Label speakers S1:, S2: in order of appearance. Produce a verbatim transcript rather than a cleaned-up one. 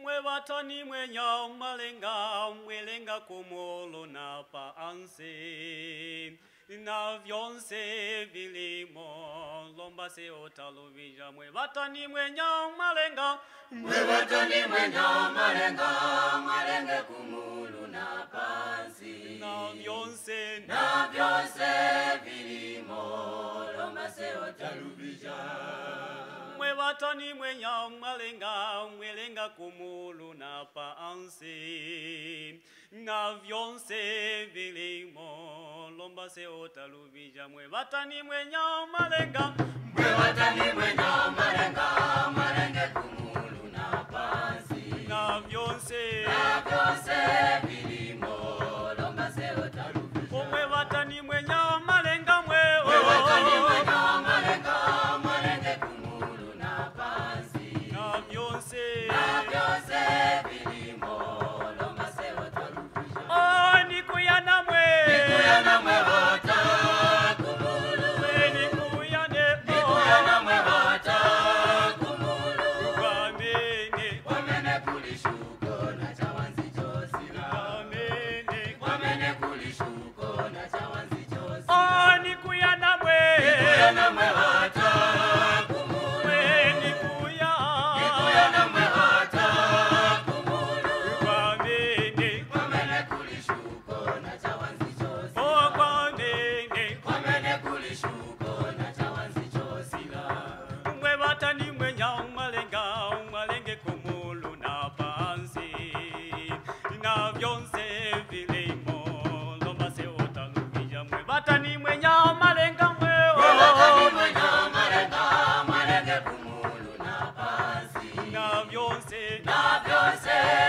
S1: Mwe Wata ni mwe nyao malenga, mwelenga kumolo na paanse. Na vyonse vilimo, lomba se otaluvija. Mwe Wata ni mwe nyao malenga,
S2: Mwe Wata ni mwe nyao malenga, mwelenga kumolo na paanse.
S1: Na vyonse,
S2: na vyonse vilimo, lomba se otaluvija.
S1: Mwe Wata ni mwe nyao malenga, mwelenga kumulu na paanse. Na vyonse vilimo, lomba se otaluvija. Mwe Wata ni mwe nyao malenga,
S2: Mwe Wata ni mwe nyao malenga, mwelenga kumulu na paanse.
S1: Na vyonse,
S2: na vyonse vilimo, lomba se otaluvija.
S1: Mwe Wata ni mwe nyao malenga, mwe
S2: Mwe Wata ni mwe nyao malenga, mwelenga kumulu na paanse.
S1: Na vyonse,
S2: na vyonse vilimo, lomba se otaluvija.
S1: oh nikuyana mwe,
S2: nikuyana Mwe Wata kumulu.
S1: nikuyane,
S2: nikuyana Mwe Wata kumulu.
S1: Kwamene,
S2: Kwamene kulishuko na chawanzi chosila.
S1: kwamene,
S2: Kwamene kulishuko na chawanzi chosila.
S1: oh nikuyana mwe,
S2: nikuyana Mwe Wata kumulu.
S1: nikuya,
S2: nikuyana Mwe Wata kumulu.
S1: kwamene,
S2: Kwamene kulishuko na chawanzi chosila.
S1: oh kwamene,
S2: Kwamene kulishuko na chawanzi chosila.
S1: Mwe Wata ni mwe nyao malenga, mwalenge kumulu na pansi. Na vyonse vilimo, lomba se otaluvija. Mwe Wata ni mwe nyao malenga, mwe
S2: Mwe Wata ni mwe nyao malenga, mwelenga kumulu na pansi.
S1: na vyonse,
S2: na vyonse